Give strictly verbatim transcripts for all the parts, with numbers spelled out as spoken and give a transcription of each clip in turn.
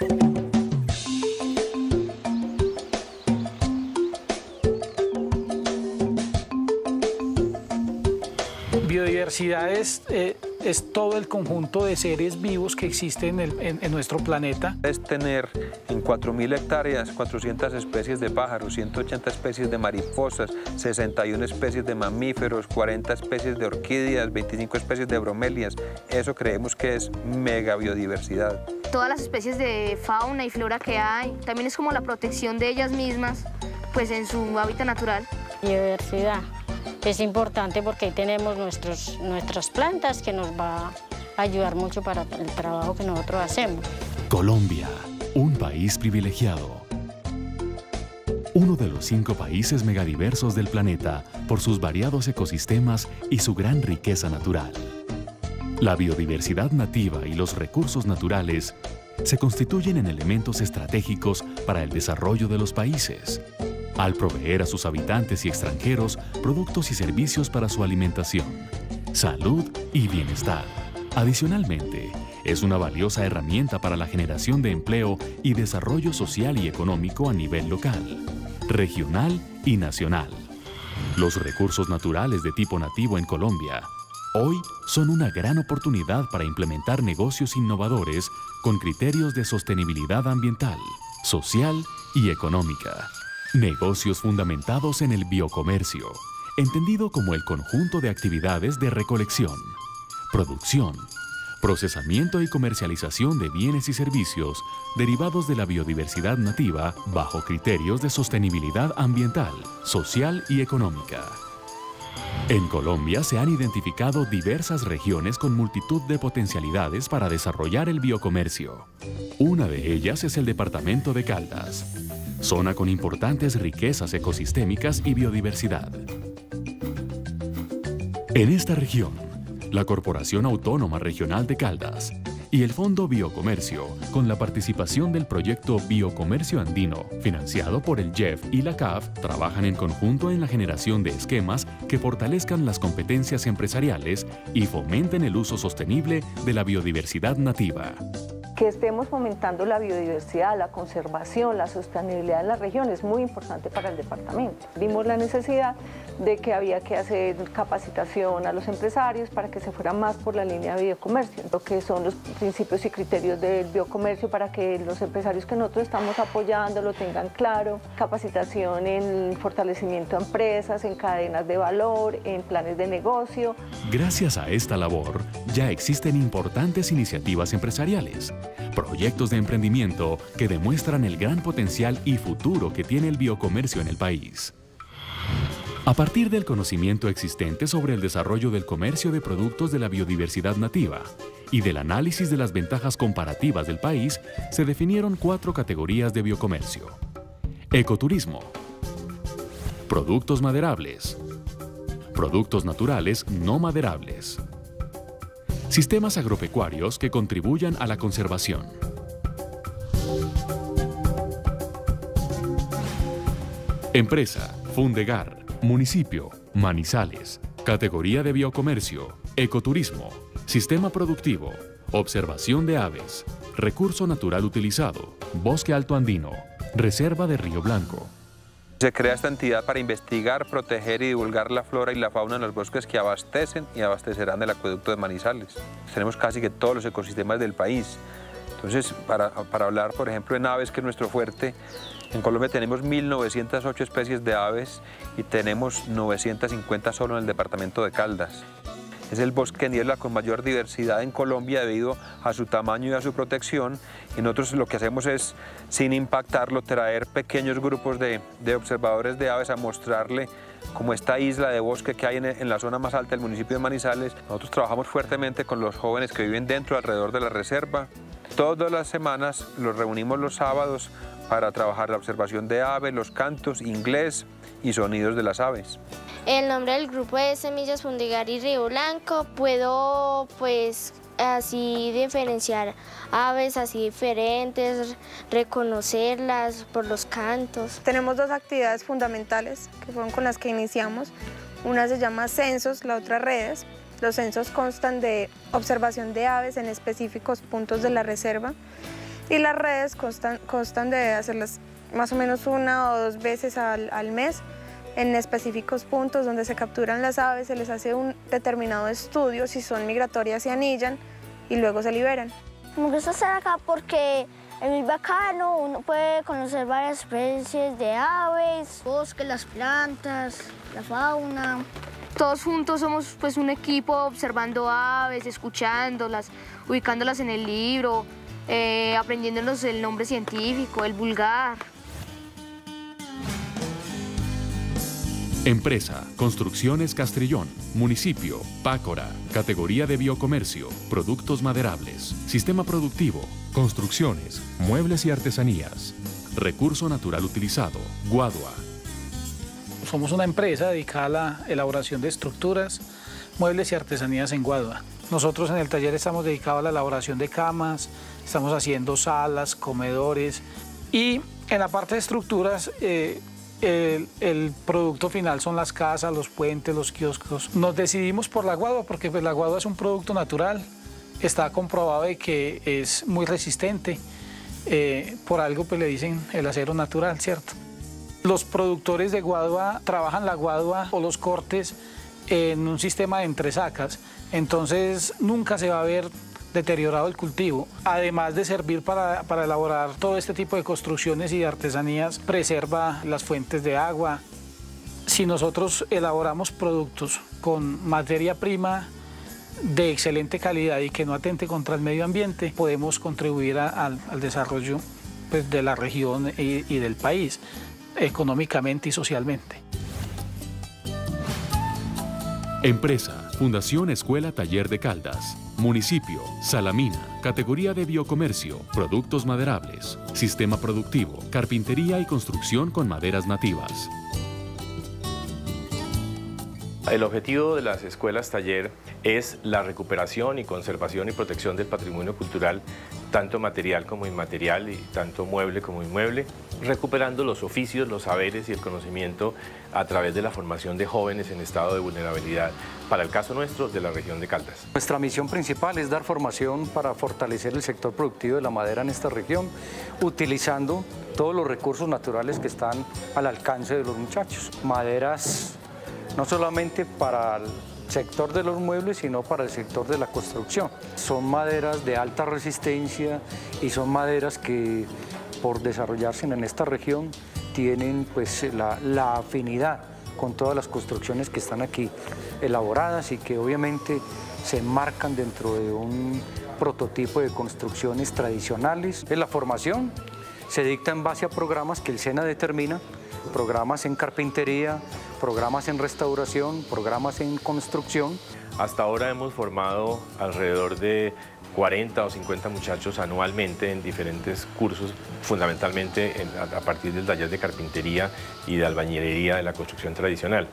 Biodiversidad es, eh, es todo el conjunto de seres vivos que existen en, el, en, en nuestro planeta. Es tener en cuatro mil hectáreas cuatrocientas especies de pájaros, ciento ochenta especies de mariposas, sesenta y una especies de mamíferos, cuarenta especies de orquídeas, veinticinco especies de bromelias. Eso creemos que es mega biodiversidad. Todas las especies de fauna y flora que hay, también es como la protección de ellas mismas, pues en su hábitat natural. Biodiversidad. Es importante porque ahí tenemos nuestros, nuestras plantas que nos va a ayudar mucho para el trabajo que nosotros hacemos. Colombia, un país privilegiado. Uno de los cinco países megadiversos del planeta por sus variados ecosistemas y su gran riqueza natural. La biodiversidad nativa y los recursos naturales se constituyen en elementos estratégicos para el desarrollo de los países, al proveer a sus habitantes y extranjeros productos y servicios para su alimentación, salud y bienestar. Adicionalmente, es una valiosa herramienta para la generación de empleo y desarrollo social y económico a nivel local, regional y nacional. Los recursos naturales de tipo nativo en Colombia hoy son una gran oportunidad para implementar negocios innovadores con criterios de sostenibilidad ambiental, social y económica. Negocios fundamentados en el biocomercio, entendido como el conjunto de actividades de recolección, producción, procesamiento y comercialización de bienes y servicios derivados de la biodiversidad nativa bajo criterios de sostenibilidad ambiental, social y económica. En Colombia se han identificado diversas regiones con multitud de potencialidades para desarrollar el biocomercio. Una de ellas es el departamento de Caldas, zona con importantes riquezas ecosistémicas y biodiversidad. En esta región, la Corporación Autónoma Regional de Caldas y el Fondo Biocomercio, con la participación del proyecto Biocomercio Andino, financiado por el J E F y la C A F, trabajan en conjunto en la generación de esquemas que fortalezcan las competencias empresariales y fomenten el uso sostenible de la biodiversidad nativa. Que estemos fomentando la biodiversidad, la conservación, la sostenibilidad en la región es muy importante para el departamento. Vimos la necesidad de que había que hacer capacitación a los empresarios para que se fueran más por la línea de biocomercio, lo que son los principios y criterios del biocomercio para que los empresarios que nosotros estamos apoyando lo tengan claro, capacitación en fortalecimiento de empresas, en cadenas de valor, en planes de negocio. Gracias a esta labor, ya existen importantes iniciativas empresariales, proyectos de emprendimiento que demuestran el gran potencial y futuro que tiene el biocomercio en el país. A partir del conocimiento existente sobre el desarrollo del comercio de productos de la biodiversidad nativa y del análisis de las ventajas comparativas del país, se definieron cuatro categorías de biocomercio: ecoturismo, productos maderables, productos naturales no maderables, sistemas agropecuarios que contribuyan a la conservación. Empresa, Fundegar, municipio, Manizales, categoría de biocomercio, ecoturismo, sistema productivo, observación de aves, recurso natural utilizado, bosque alto andino, reserva de Río Blanco. Se crea esta entidad para investigar, proteger y divulgar la flora y la fauna en los bosques que abastecen y abastecerán el acueducto de Manizales. Tenemos casi que todos los ecosistemas del país. Entonces, para, para hablar, por ejemplo, en aves, que es nuestro fuerte, en Colombia tenemos mil novecientas ocho especies de aves y tenemos novecientas cincuenta solo en el departamento de Caldas. Es el bosque de niebla con mayor diversidad en Colombia debido a su tamaño y a su protección, y nosotros lo que hacemos es, sin impactarlo, traer pequeños grupos de, de observadores de aves a mostrarle como esta isla de bosque que hay en, en la zona más alta del municipio de Manizales. Nosotros trabajamos fuertemente con los jóvenes que viven dentro, alrededor de la reserva. Todas las semanas los reunimos los sábados para trabajar la observación de aves, los cantos, inglés y sonidos de las aves. El nombre del grupo es Semillas Fundegar y Río Blanco. Puedo pues así diferenciar aves así diferentes, reconocerlas por los cantos. Tenemos dos actividades fundamentales que fueron con las que iniciamos. Una se llama censos, la otra redes. Los censos constan de observación de aves en específicos puntos de la reserva Y las redes constan, constan de hacerlas más o menos una o dos veces al, al mes en específicos puntos donde se capturan las aves, se les hace un determinado estudio si son migratorias y anillan y luego se liberan. Me gusta estar acá porque es muy bacano, uno puede conocer varias especies de aves, bosques, las plantas, la fauna. Todos juntos somos pues un equipo observando aves, escuchándolas, ubicándolas en el libro, eh, aprendiéndonos el nombre científico, el vulgar. Empresa, Construcciones Castrillón, Municipio, Pácora, Categoría de Biocomercio, Productos Maderables, Sistema Productivo, Construcciones, Muebles y Artesanías, Recurso Natural Utilizado, Guadua. Somos una empresa dedicada a la elaboración de estructuras, muebles y artesanías en Guadua. Nosotros en el taller estamos dedicados a la elaboración de camas, estamos haciendo salas, comedores y en la parte de estructuras eh, El, el producto final son las casas, los puentes, los kioscos. Nos decidimos por la guadua porque pues, la guadua es un producto natural. Está comprobado de que es muy resistente. Eh, por algo pues, le dicen el acero natural, ¿cierto? Los productores de guadua trabajan la guadua o los cortes en un sistema de entresacas. Entonces nunca se va a ver deteriorado el cultivo, además de servir para, para elaborar todo este tipo de construcciones y de artesanías, preserva las fuentes de agua. Si nosotros elaboramos productos con materia prima de excelente calidad y que no atente contra el medio ambiente, podemos contribuir a, al, al desarrollo pues, de la región y, y del país, económicamente y socialmente. Empresa, Fundación Escuela Taller de Caldas. Municipio, Salamina, Categoría de Biocomercio, Productos Maderables, Sistema Productivo, Carpintería y Construcción con maderas nativas. El objetivo de las escuelas taller es la recuperación y conservación y protección del patrimonio cultural, tanto material como inmaterial y tanto mueble como inmueble, recuperando los oficios, los saberes y el conocimiento a través de la formación de jóvenes en estado de vulnerabilidad, para el caso nuestro, de la región de Caldas. Nuestra misión principal es dar formación para fortalecer el sector productivo de la madera en esta región, utilizando todos los recursos naturales que están al alcance de los muchachos. Maderas no solamente para el sector de los muebles, sino para el sector de la construcción. Son maderas de alta resistencia y son maderas que, por desarrollarse en esta región, tienen pues, la, la afinidad con todas las construcciones que están aquí elaboradas y que obviamente se enmarcan dentro de un prototipo de construcciones tradicionales. La formación se dicta en base a programas que el SENA determina, programas en carpintería, programas en restauración, programas en construcción. Hasta ahora hemos formado alrededor de cuarenta o cincuenta muchachos anualmente en diferentes cursos, fundamentalmente en, a, a partir del taller de carpintería y de albañilería de la construcción tradicional.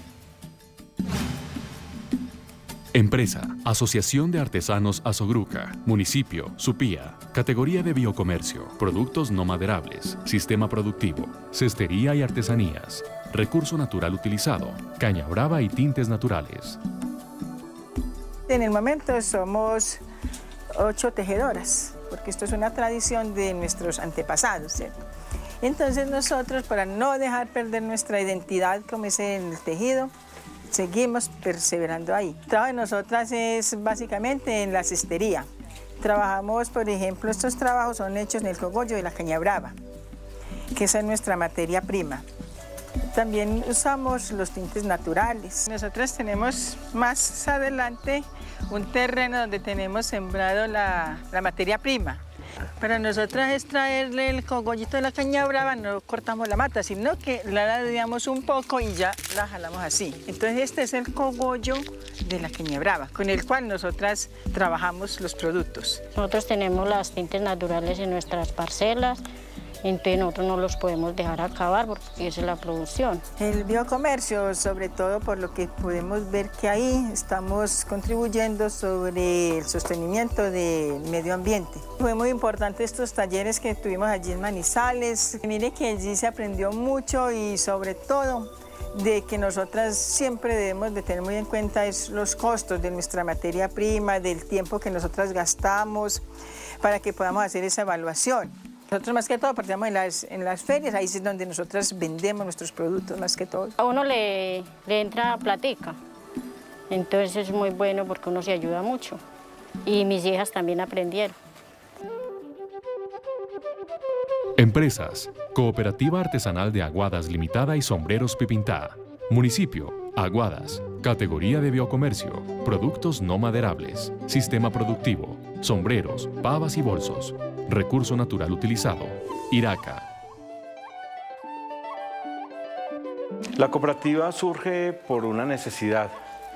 Empresa, Asociación de Artesanos Azogruca, Municipio, Supía, Categoría de Biocomercio, Productos no maderables, Sistema Productivo, Cestería y Artesanías, Recurso Natural Utilizado, Caña Brava y Tintes Naturales. En el momento somos ocho tejedoras, porque esto es una tradición de nuestros antepasados, ¿cierto? Entonces nosotros, para no dejar perder nuestra identidad como es en el tejido, seguimos perseverando ahí. El trabajo de nosotras es básicamente en la cestería. Trabajamos, por ejemplo, estos trabajos son hechos en el cogollo de la caña brava, que esa es nuestra materia prima. También usamos los tintes naturales. Nosotros tenemos más adelante un terreno donde tenemos sembrado la, la materia prima. Para nosotras extraerle el cogollito de la caña brava no cortamos la mata, sino que la ladeamos un poco y ya la jalamos así. Entonces este es el cogollo de la caña brava, con el cual nosotras trabajamos los productos. Nosotros tenemos las tintes naturales en nuestras parcelas, entonces nosotros no los podemos dejar acabar porque esa es la producción. El biocomercio, sobre todo por lo que podemos ver que ahí estamos contribuyendo sobre el sostenimiento del medio ambiente. Fue muy importante estos talleres que tuvimos allí en Manizales. Mire que allí se aprendió mucho y sobre todo de que nosotras siempre debemos de tener muy en cuenta es los costos de nuestra materia prima, del tiempo que nosotras gastamos, para que podamos hacer esa evaluación. Nosotros más que todo participamos en las, en las ferias, ahí es donde nosotras vendemos nuestros productos más que todo. A uno le, le entra platica, entonces es muy bueno porque uno se ayuda mucho. Y mis hijas también aprendieron. Empresas: Cooperativa Artesanal de Aguadas Limitada y Sombreros Pipintá. Municipio: Aguadas. Categoría de biocomercio: productos no maderables. Sistema productivo: sombreros, pavas y bolsos. Recurso natural utilizado: Iraca. La cooperativa surge por una necesidad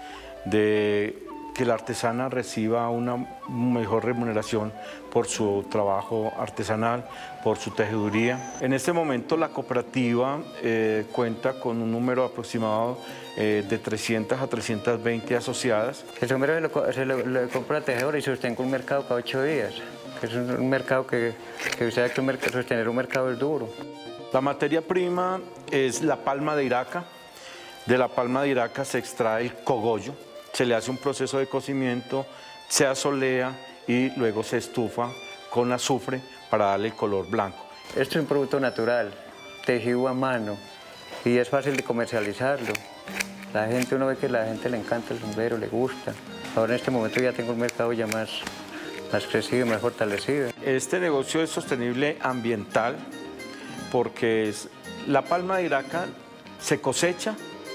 de que la artesana reciba una mejor remuneración por su trabajo artesanal, por su tejeduría. En este momento la cooperativa eh, cuenta con un número aproximado eh, de trescientas a trescientas veinte asociadas. El sombrero se lo, se lo, lo compra el tejedor y sostenga un mercado cada ocho días. Es un, un mercado que, que usted sabe que un mercado, sostener un mercado es duro. La materia prima es la palma de Iraca. De la palma de Iraca se extrae el cogollo. Se le hace un proceso de cocimiento, se asolea y luego se estufa con azufre para darle el color blanco. Esto es un producto natural, tejido a mano y es fácil de comercializarlo. La gente, uno ve que a la gente le encanta el sombrero, le gusta. Ahora en este momento ya tengo un mercado ya más, más crecido, más fortalecido. Este negocio es sostenible ambiental porque es, la palma de Iraca se cosecha,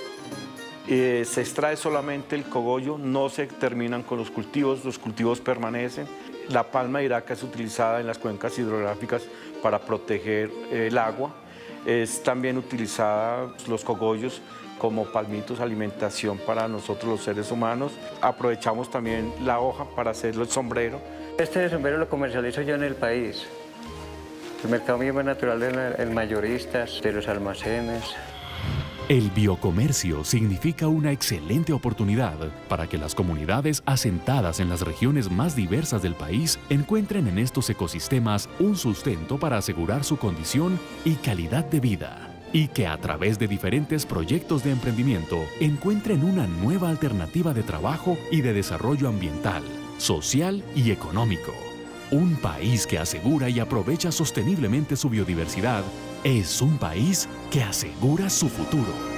Eh, se extrae solamente el cogollo, no se terminan con los cultivos, los cultivos permanecen. La palma de Iraca es utilizada en las cuencas hidrográficas para proteger eh, el agua. Es también utilizada los cogollos como palmitos, alimentación para nosotros los seres humanos. Aprovechamos también la hoja para hacerlo el sombrero. Este sombrero lo comercializo yo en el país. El mercado mío más natural es el mayoristas, de los almacenes. El biocomercio significa una excelente oportunidad para que las comunidades asentadas en las regiones más diversas del país encuentren en estos ecosistemas un sustento para asegurar su condición y calidad de vida, y que a través de diferentes proyectos de emprendimiento encuentren una nueva alternativa de trabajo y de desarrollo ambiental, social y económico. Un país que asegura y aprovecha sosteniblemente su biodiversidad es un país que asegura su futuro.